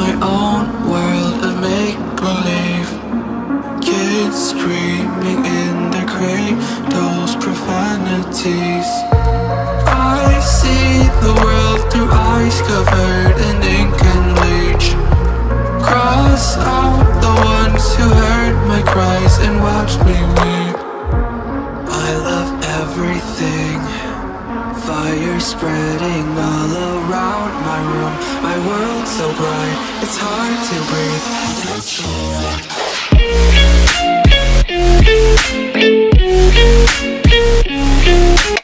my own world of make-believe. Kids screaming in their cradles, profanities. I see the world through eyes covered in ink and bleach. Cross out the ones who heard my cries and watched me weep. I love everything. Fire spreading all around my room. My world so bright, it's hard to breathe. It's alright.